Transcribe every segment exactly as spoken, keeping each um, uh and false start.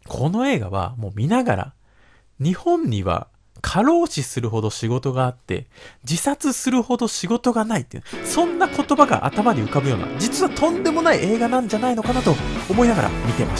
この映画はもう見ながら、日本には過労死するほど仕事があって、自殺するほど仕事がないっていう、そんな言葉が頭に浮かぶような、実はとんでもない映画なんじゃないのかなと思いながら見てました。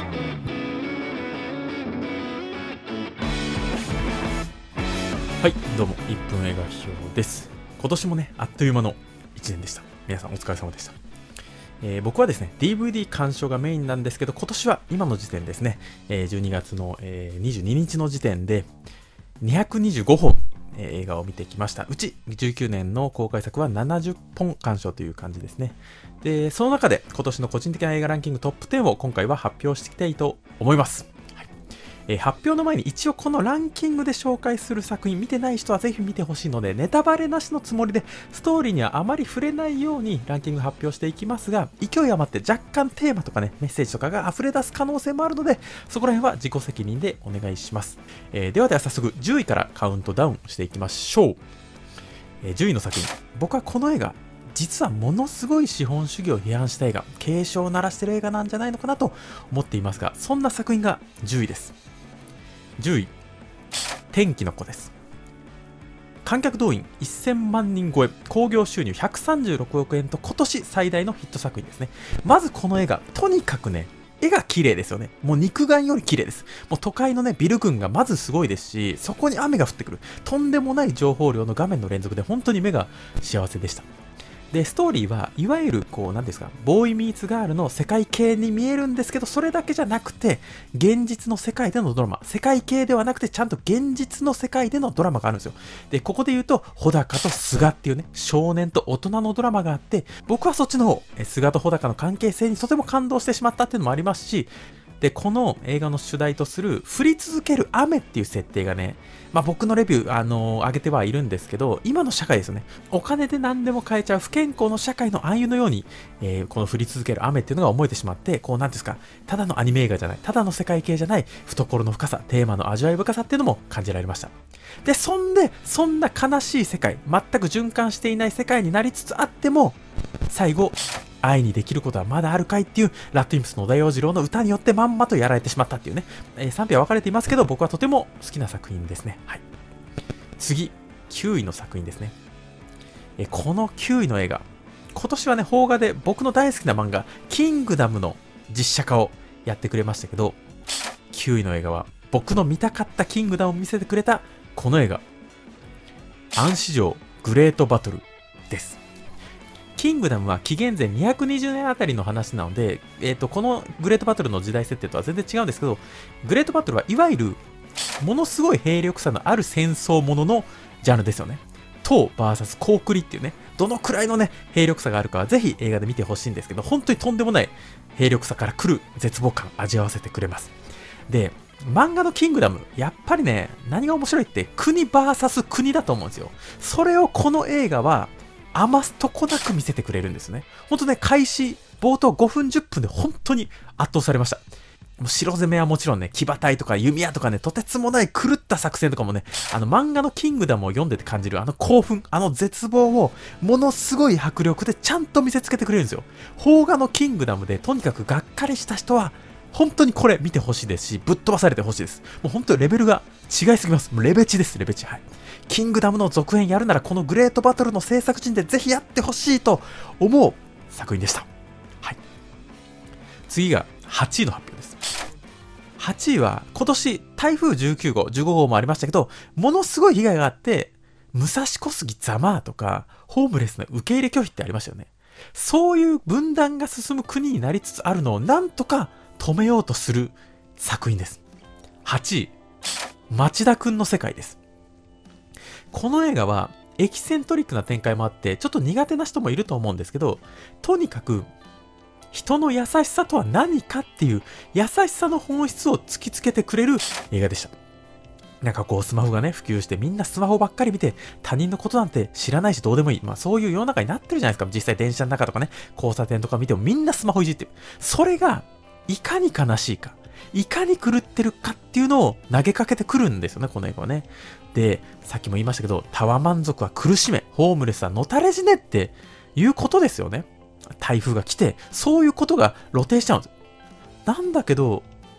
はい、どうも、いっぷん映画批評です。今年もね、あっという間のいちねんでした。皆さんお疲れ様でした。えー、僕はですね、ディーブイディー 鑑賞がメインなんですけど、今年は今の時点ですね、えー、じゅうにがつの、えー、にじゅうににちの時点でにひゃくにじゅうごほん、えー、映画を見てきました。うちじゅうきゅうねんの公開作はななじゅっぽん鑑賞という感じですね。で、その中で今年の個人的な映画ランキングトップじゅうを今回は発表していきたいと思います。えー、発表の前に一応このランキングで紹介する作品見てない人はぜひ見てほしいので、ネタバレなしのつもりでストーリーにはあまり触れないようにランキング発表していきますが、勢い余って若干テーマとかね、メッセージとかが溢れ出す可能性もあるので、そこら辺は自己責任でお願いします。えー、ではでは早速じゅういからカウントダウンしていきましょう。えー、じゅういの作品、僕はこの映画実はものすごい資本主義を批判した映画、警鐘を鳴らしてる映画なんじゃないのかなと思っていますが、そんな作品がじゅういです。じゅうい、天気の子です。観客動員せんまんにん超え、興行収入ひゃくさんじゅうろくおくえんと今年最大のヒット作品ですね。まずこの映画、とにかくね、絵が綺麗ですよね。もう肉眼より綺麗です。もう都会のね、ビル群がまずすごいですし、そこに雨が降ってくる。とんでもない情報量の画面の連続で本当に目が幸せでした。で、ストーリーはいわゆるこう何ですか、ボーイミーツガールの世界系に見えるんですけど、それだけじゃなくて現実の世界でのドラマ、世界系ではなくてちゃんと現実の世界でのドラマがあるんですよ。で、ここで言うと穂高と菅っていうね、少年と大人のドラマがあって、僕はそっちの方、菅と穂高の関係性にとても感動してしまったっていうのもありますし、で、この映画の主題とする降り続ける雨っていう設定がね、まあ僕のレビュー、あのー、上げてはいるんですけど、今の社会ですよね。お金で何でも買えちゃう不健康の社会の暗喩のように、えー、この降り続ける雨っていうのが思えてしまって、こうなんですか、ただのアニメ映画じゃない、ただの世界系じゃない、懐の深さ、テーマの味わい深さっていうのも感じられました。で、そんで、そんな悲しい世界、全く循環していない世界になりつつあっても、最後、愛にできることはまだあるかいっていうラッドインプスの小田洋次郎の歌によってまんまとやられてしまったっていうね、えー、賛否は分かれていますけど、僕はとても好きな作品ですね。はい。次、きゅういの作品ですね。えー、このきゅういの映画、今年はね、邦画で僕の大好きな漫画、キングダムの実写化をやってくれましたけど、きゅういの映画は僕の見たかったキングダムを見せてくれたこの映画、暗視城グレートバトルです。キングダムは紀元前にひゃくにじゅうねんあたりの話なので、えーと、このグレートバトルの時代設定とは全然違うんですけど、グレートバトルはいわゆるものすごい兵力差のある戦争もののジャンルですよね。唐 ブイエス コウクリっていうね、どのくらいのね、兵力差があるかはぜひ映画で見てほしいんですけど、本当にとんでもない兵力差から来る絶望感味わわせてくれます。で、漫画のキングダム、やっぱりね、何が面白いって国 ブイエス 国だと思うんですよ。それをこの映画は余すとこなく見せてくれるんですね。ほんとね、開始、冒頭ごふんじゅっぷんで本当に圧倒されました。もう白攻めはもちろんね、騎馬隊とか弓矢とかね、とてつもない狂った作戦とかもね、あの漫画のキングダムを読んでて感じるあの興奮、あの絶望をものすごい迫力でちゃんと見せつけてくれるんですよ。邦画のキングダムでとにかくがっかりした人は、本当にこれ見てほしいですし、ぶっ飛ばされてほしいです。もう本当にレベルが違いすぎます。もうレベチです、レベチ。はい。キングダムの続編やるならこのグレートバトルの制作陣でぜひやってほしいと思う作品でした。はい。次がはちいの発表です。はちいは今年台風じゅうきゅうごう、じゅうごごうもありましたけど、ものすごい被害があって、武蔵小杉ざまーとか、ホームレスの受け入れ拒否ってありましたよね。そういう分断が進む国になりつつあるのをなんとか止めようとする作品です。はちい、町田くんの世界です。この映画はエキセントリックな展開もあってちょっと苦手な人もいると思うんですけど、とにかく人の優しさとは何かっていう優しさの本質を突きつけてくれる映画でした。なんかこうスマホがね普及してみんなスマホばっかり見て他人のことなんて知らないしどうでもいい、まあそういう世の中になってるじゃないですか。実際電車の中とかね、交差点とか見てもみんなスマホいじってる。それがいかに悲しいか、いかに狂ってるかっていうのを投げかけてくるんですよね、この映画はね。で、さっきも言いましたけど、タワマン族は苦しめ、ホームレスはのたれ死ねっていうことですよね。台風が来て、そういうことが露呈しちゃうんです。なんだけど、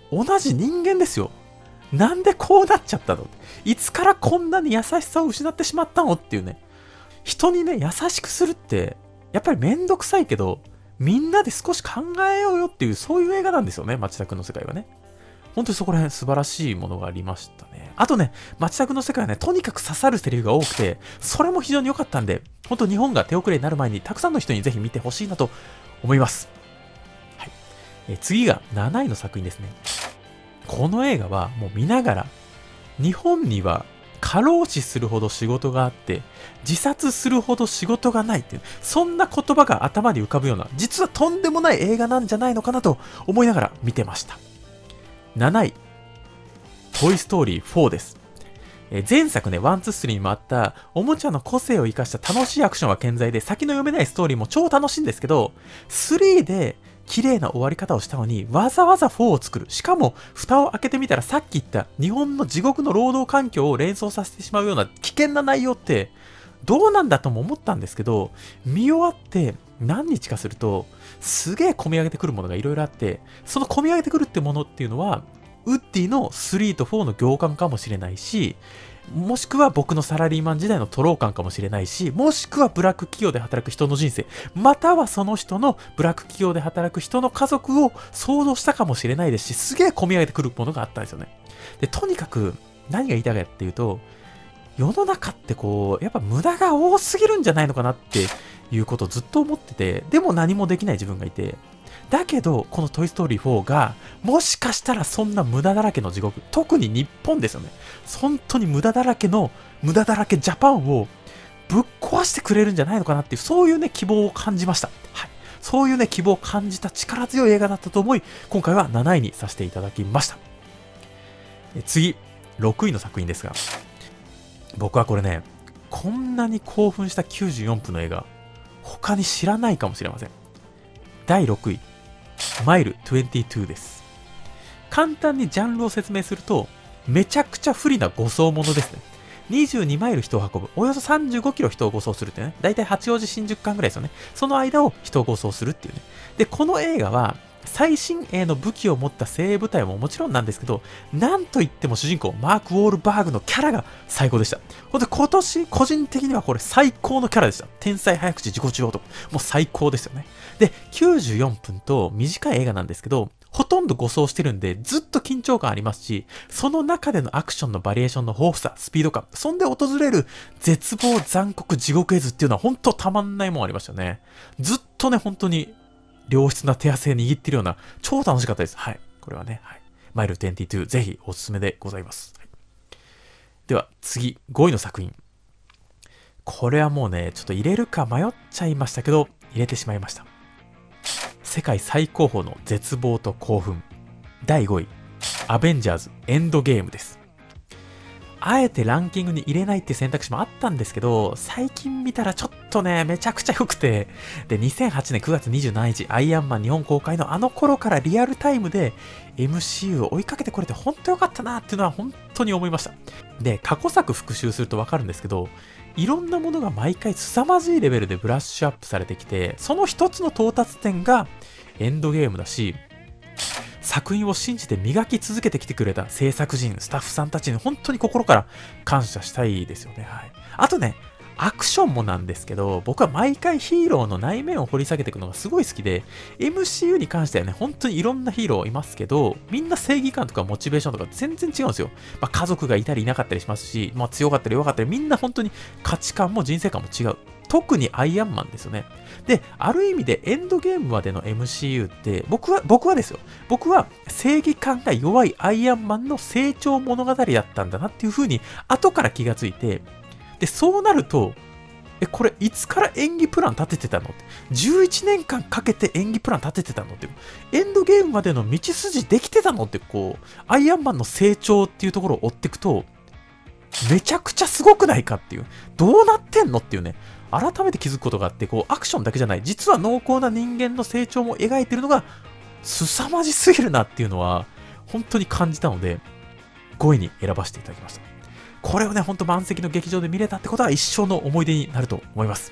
同じ人間ですよ。なんでこうなっちゃったの？いつからこんなに優しさを失ってしまったのっていうね。人にね、優しくするって、やっぱりめんどくさいけど、みんなで少し考えようよっていう、そういう映画なんですよね、町田くんの世界はね。本当にそこら辺素晴らしいものがありましたね。あとね、町田くんの世界はね、とにかく刺さるセリフが多くて、それも非常に良かったんで、本当日本が手遅れになる前に、たくさんの人にぜひ見てほしいなと思います。はい。え次がなないの作品ですね。この映画はもう見ながら、日本には過労死するほど仕事があって、自殺するほど仕事がないっていう、そんな言葉が頭に浮かぶような、実はとんでもない映画なんじゃないのかなと思いながら見てました。なない、トイストーリーフォーです。え前作ね、ワン、ツー、スリーにもあった、おもちゃの個性を生かした楽しいアクションは健在で、先の読めないストーリーも超楽しいんですけど、スリーで、綺麗な終わり方をしたのに、わざわざフォーを作る。しかも、蓋を開けてみたらさっき言った日本の地獄の労働環境を連想させてしまうような危険な内容って、どうなんだとも思ったんですけど、見終わって何日かすると、すげえ込み上げてくるものがいろいろあって、その込み上げてくるってものっていうのは、ウッディのスリーとフォーの行間かもしれないし、もしくは僕のサラリーマン時代のトロー感かもしれないし、もしくはブラック企業で働く人の人生、またはその人のブラック企業で働く人の家族を想像したかもしれないですし、すげえ込み上げてくるものがあったんですよね。で、とにかく何が言いたいかっていうと、世の中ってこう、やっぱ無駄が多すぎるんじゃないのかなっていうことをずっと思ってて、でも何もできない自分がいて、だけど、このトイストーリーフォーが、もしかしたらそんな無駄だらけの地獄、特に日本ですよね。本当に無駄だらけの、無駄だらけジャパンをぶっ壊してくれるんじゃないのかなっていう、そういうね、希望を感じました。はい。そういうね、希望を感じた力強い映画だったと思い、今回はなないにさせていただきました。え次、ろくいの作品ですが、僕はこれね、こんなに興奮したきゅうじゅうよんぷんの映画、他に知らないかもしれません。だいろくい、マイルにじゅうにです。簡単にジャンルを説明すると、めちゃくちゃ不利な護送ものですね。にじゅうにマイル人を運ぶ。およそさんじゅうごキロ人を護送するってね。だいたい八王子新宿間ぐらいですよね。その間を人を護送するっていうね。で、この映画は、最新鋭の武器を持った精鋭部隊ももちろんなんですけど、なんといっても主人公、マーク・ウォールバーグのキャラが最高でした。ほんと今年、個人的にはこれ最高のキャラでした。天才早口自己中男。もう最高ですよね。で、きゅうじゅうよんぷんと短い映画なんですけど、ほとんど護送してるんで、ずっと緊張感ありますし、その中でのアクションのバリエーションの豊富さ、スピード感、そんで訪れる絶望、残酷、地獄絵図っていうのは本当たまんないもんありましたね。ずっとね、本当に、良質な手汗握ってるような、超楽しかったです。はい。これはね、はい。マイルにじゅうに、ぜひおすすめでございます。はい、では、次、ごいの作品。これはもうね、ちょっと入れるか迷っちゃいましたけど、入れてしまいました。世界最高峰の絶望と興奮。だいごい、アベンジャーズエンドゲームです。あえてランキングに入れないっていう選択肢もあったんですけど、最近見たらちょっとね、めちゃくちゃ良くて、で、にせんはちねんくがつにじゅうしちにち、アイアンマン日本公開のあの頃からリアルタイムで エムシーユー を追いかけてこれて本当良かったなっていうのは本当に思いました。で、過去作復習するとわかるんですけど、いろんなものが毎回凄まじいレベルでブラッシュアップされてきて、その一つの到達点がエンドゲームだし、作品を信じて磨き続けてきてくれた制作陣、スタッフさんたちに本当に心から感謝したいですよね。はい。あとね、アクションもなんですけど、僕は毎回ヒーローの内面を掘り下げていくのがすごい好きで、エムシーユー に関してはね、本当にいろんなヒーローいますけど、みんな正義感とかモチベーションとか全然違うんですよ。まあ、家族がいたりいなかったりしますし、まあ、強かったり弱かったり、みんな本当に価値観も人生観も違う。特にアイアンマンですよね。で、ある意味でエンドゲームまでの エムシーユー って、僕は、僕はですよ。僕は正義感が弱いアイアンマンの成長物語だったんだなっていう風に、後から気がついて、で、そうなると、え、これいつから演技プラン立ててたのって。じゅういちねんかんかけて演技プラン立ててたのって。エンドゲームまでの道筋できてたのって、こう、アイアンマンの成長っていうところを追っていくと、めちゃくちゃすごくないかっていう。どうなってんのっていうね。改めて気づくことがあって、こう、アクションだけじゃない。実は濃厚な人間の成長も描いてるのが、凄まじすぎるなっていうのは、本当に感じたので、ごいに選ばせていただきました。これをね、ほんと満席の劇場で見れたってことは一生の思い出になると思います。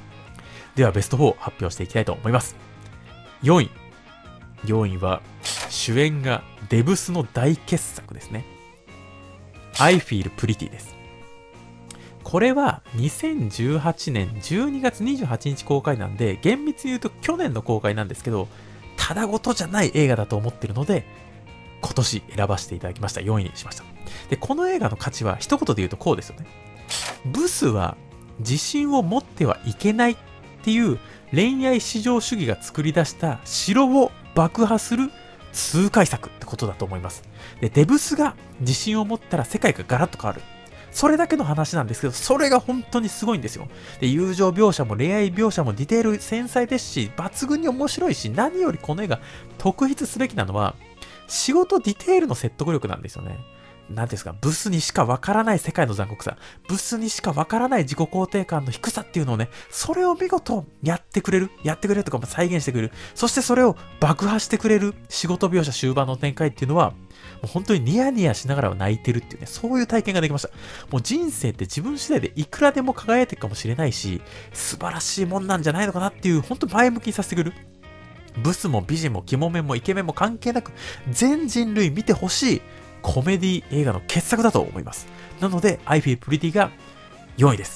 では、ベストフォー発表していきたいと思います。よんい。よんいは、 主演がデブスの大傑作ですね。I Feel Pretty です。これはにせんじゅうはちねんじゅうにがつにじゅうはちにち公開なんで、厳密に言うと去年の公開なんですけど、ただごとじゃない映画だと思ってるので、今年選ばせていただきました。よんいにしました。で、この映画の価値は一言で言うとこうですよね。ブスは自信を持ってはいけないっていう恋愛至上主義が作り出した城を爆破する痛快作ってことだと思います。で、デブスが自信を持ったら世界がガラッと変わる。それだけの話なんですけど、それが本当にすごいんですよ。で、友情描写も恋愛描写もディテール繊細ですし、抜群に面白いし、何よりこの映画特筆すべきなのは、仕事ディテールの説得力なんですよね。何ですか、ブスにしかわからない世界の残酷さ、ブスにしかわからない自己肯定感の低さっていうのをね、それを見事やってくれる、やってくれるとか再現してくれる、そしてそれを爆破してくれる仕事描写終盤の展開っていうのは、もう本当にニヤニヤしながら泣いてるっていうね、そういう体験ができました。もう人生って自分次第でいくらでも輝いていくかもしれないし、素晴らしいもんなんじゃないのかなっていう、本当に前向きにさせてくれる。ブスも美人もキモメンもイケメンも関係なく、全人類見てほしいコメディ映画の傑作だと思います。なので、I Feel Pretty がよんいです。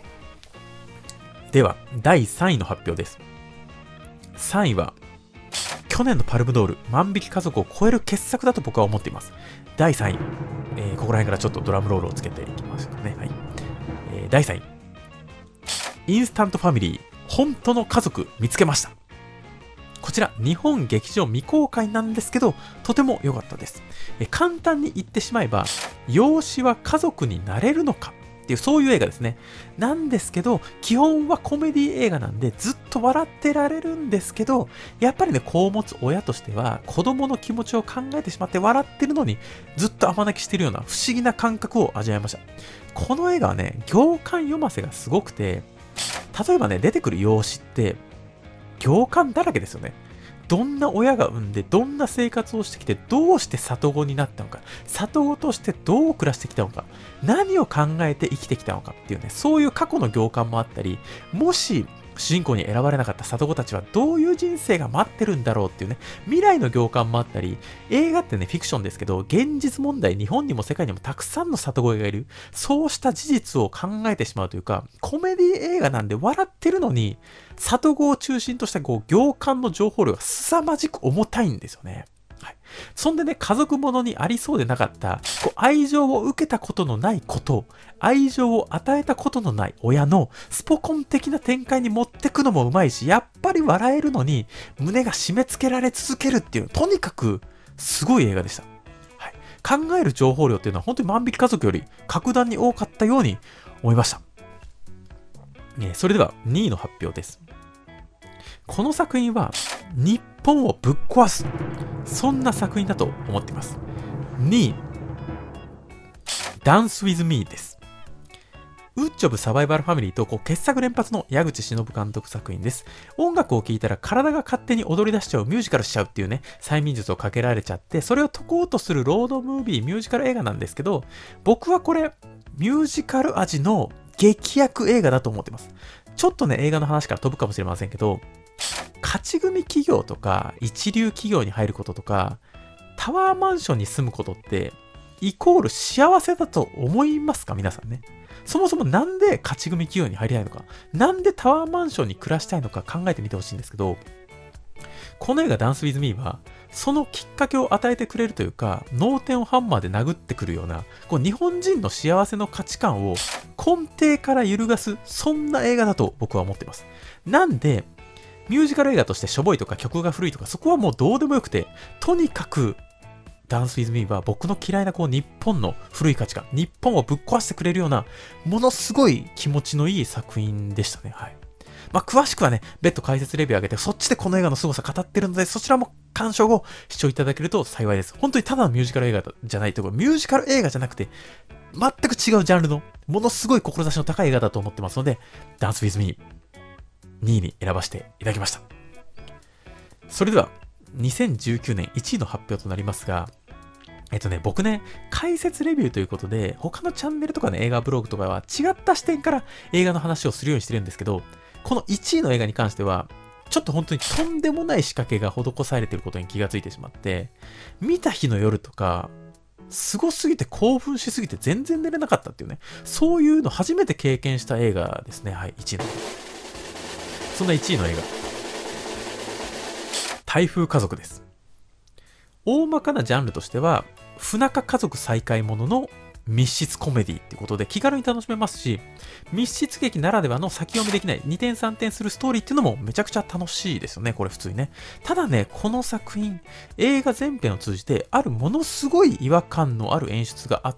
では、だいさんいの発表です。さんいは、去年のパルムドール、万引き家族を超える傑作だと僕は思っています。だいさんい、えー、ここら辺からちょっとドラムロールをつけていきましょうかね。はい。えー、だいさんい、インスタントファミリー、本当の家族見つけました。こちら、日本劇場未公開なんですけど、とても良かったです。え簡単に言ってしまえば、養子は家族になれるのかっていう、そういう映画ですね。なんですけど、基本はコメディ映画なんで、ずっと笑ってられるんですけど、やっぱりね、子を持つ親としては、子供の気持ちを考えてしまって笑ってるのに、ずっと甘泣きしてるような不思議な感覚を味わいました。この映画はね、行間読ませがすごくて、例えばね、出てくる養子って、行間だらけですよね。どんな親が産んで、どんな生活をしてきて、どうして里子になったのか、里子としてどう暮らしてきたのか、何を考えて生きてきたのかっていうね、そういう過去の行間もあったり、もし主人公に選ばれなかった里子たちはどういう人生が待ってるんだろうっていうね、未来の行間もあったり、映画ってね、フィクションですけど、現実問題、日本にも世界にもたくさんの里子がいる、そうした事実を考えてしまうというか、コメディ映画なんで笑ってるのに、里子を中心としたこう行間の情報量が凄まじく重たいんですよね。はい。そんでね、家族ものにありそうでなかった、こう愛情を受けたことのないこと、愛情を与えたことのない親のスポコン的な展開に持ってくのもうまいし、やっぱり笑えるのに胸が締め付けられ続けるっていう、とにかくすごい映画でした。はい。考える情報量っていうのは本当に万引き家族より格段に多かったように思いました。えー、それではにいの発表です。この作品は日本をぶっ壊す、そんな作品だと思っています。にい、Dance with Me です。ウッジョブサバイバルファミリーとこう傑作連発の矢口忍監督作品です。音楽を聴いたら体が勝手に踊り出しちゃう、ミュージカルしちゃうっていうね、催眠術をかけられちゃって、それを解こうとするロードムービー、ミュージカル映画なんですけど、僕はこれ、ミュージカル味の劇薬映画だと思ってます。ちょっとね、映画の話から飛ぶかもしれませんけど、勝ち組企業とか一流企業に入ることとかタワーマンションに住むことってイコール幸せだと思いますか皆さんね。そもそもなんで勝ち組企業に入りたいのか、なんでタワーマンションに暮らしたいのか考えてみてほしいんですけど、この映画ダンスウィズミーはそのきっかけを与えてくれるというか、脳天をハンマーで殴ってくるような、こう日本人の幸せの価値観を根底から揺るがす、そんな映画だと僕は思っています。なんでミュージカル映画としてしょぼいとか曲が古いとかそこはもうどうでもよくて、とにかくダンスウィズミーは僕の嫌いなこう日本の古い価値観、日本をぶっ壊してくれるようなものすごい気持ちのいい作品でしたね。はい。まあ詳しくはね、別途解説レビュー上げてそっちでこの映画の凄さ語ってるので、そちらも鑑賞後視聴いただけると幸いです。本当にただのミュージカル映画じゃないというか、ミュージカル映画じゃなくて全く違うジャンルのものすごい志の高い映画だと思ってますので、ダンスウィズミーにいに選ばせていただきました。それではにせんじゅうきゅうねんいちいの発表となりますが、えっとね、僕ね、解説レビューということで、他のチャンネルとかね、映画ブログとかは違った視点から映画の話をするようにしてるんですけど、このいちいの映画に関しては、 ちょっと本当にとんでもない仕掛けが施されていることに気がついてしまって、見た日の夜とか、すごすぎて興奮しすぎて全然寝れなかったっていうね、そういうの初めて経験した映画ですね。はい、いちいの。そんないちいの映画。台風家族です。大まかなジャンルとしては、不仲家族再会ものの密室コメディってことで気軽に楽しめますし、密室劇ならではの先読みできないにてんさんてんするストーリーっていうのもめちゃくちゃ楽しいですよね、これ普通にね。ただね、この作品、映画全編を通じてあるものすごい違和感のある演出があって、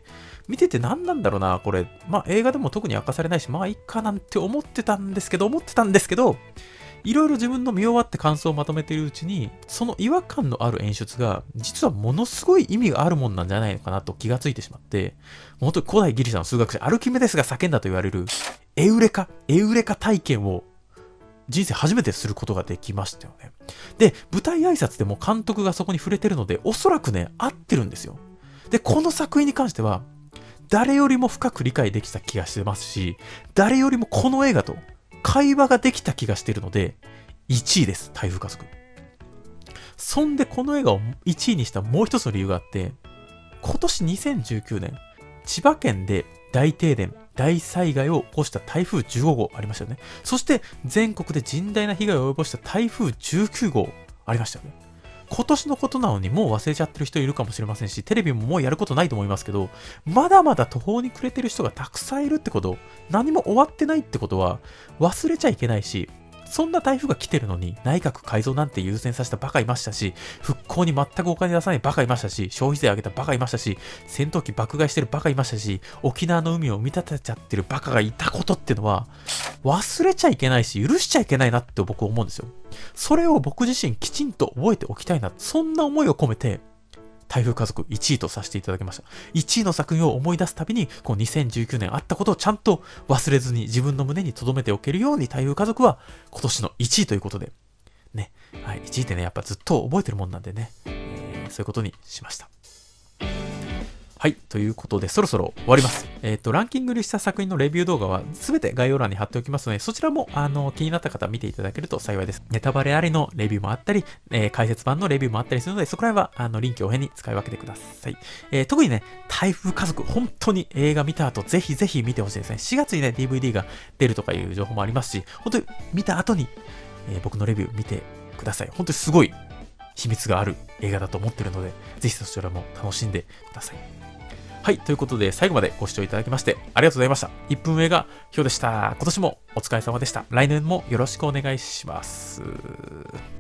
見てて何なんだろうな、これ。まあ映画でも特に明かされないし、まあいいかなんて思ってたんですけど、思ってたんですけど、いろいろ自分の見終わって感想をまとめているうちに、その違和感のある演出が、実はものすごい意味があるもんなんじゃないのかなと気がついてしまって、本当に古代ギリシャの数学者アルキメデスが叫んだと言われる、エウレカ、エウレカ体験を人生初めてすることができましたよね。で、舞台挨拶でも監督がそこに触れてるので、おそらくね、合ってるんですよ。で、この作品に関しては、誰よりも深く理解できた気がしてますし、誰よりもこの映画と、会話ができた気がしているので、いちいです、台風家族。そんでこの映画をいちいにしたもう一つの理由があって、今年にせんじゅうきゅうねん、千葉県で大停電、大災害を起こした台風じゅうごごうありましたよね。そして全国で甚大な被害を及ぼした台風じゅうきゅうごうありましたよね。今年のことなのにもう忘れちゃってる人いるかもしれませんし、テレビももうやることないと思いますけど、まだまだ途方に暮れてる人がたくさんいるってこと、何も終わってないってことは忘れちゃいけないし、そんな台風が来てるのに内閣改造なんて優先させたバカいましたし、復興に全くお金出さないバカいましたし、消費税上げたバカいましたし、戦闘機爆買いしてるバカいましたし、沖縄の海を見立てちゃってるバカがいたことっていうのは忘れちゃいけないし、許しちゃいけないなって僕思うんですよ。それを僕自身きちんと覚えておきたいな、そんな思いを込めて台風家族いちいとさせていただきました。いちいの作品を思い出すたびに、こうにせんじゅうきゅうねんあったことをちゃんと忘れずに自分の胸に留めておけるように、台風家族は今年のいちいということで、ね、はい、いちいってね、やっぱずっと覚えてるもんなんでね、えー、そういうことにしました。はい。ということで、そろそろ終わります。えっと、ランキングにした作品のレビュー動画は、すべて概要欄に貼っておきますので、そちらも、あの、気になった方は見ていただけると幸いです。ネタバレありのレビューもあったり、えー、解説版のレビューもあったりするので、そこら辺は、あの、臨機応変に使い分けてください。えー、特にね、台風家族、本当に映画見た後、ぜひぜひ見てほしいですね。しがつにね、ディーブイディー が出るとかいう情報もありますし、本当に見た後に、えー、僕のレビュー見てください。本当にすごい秘密がある映画だと思ってるので、ぜひそちらも楽しんでください。はい。ということで、最後までご視聴いただきまして、ありがとうございました。いっぷん映画表でした。今年もお疲れ様でした。来年もよろしくお願いします。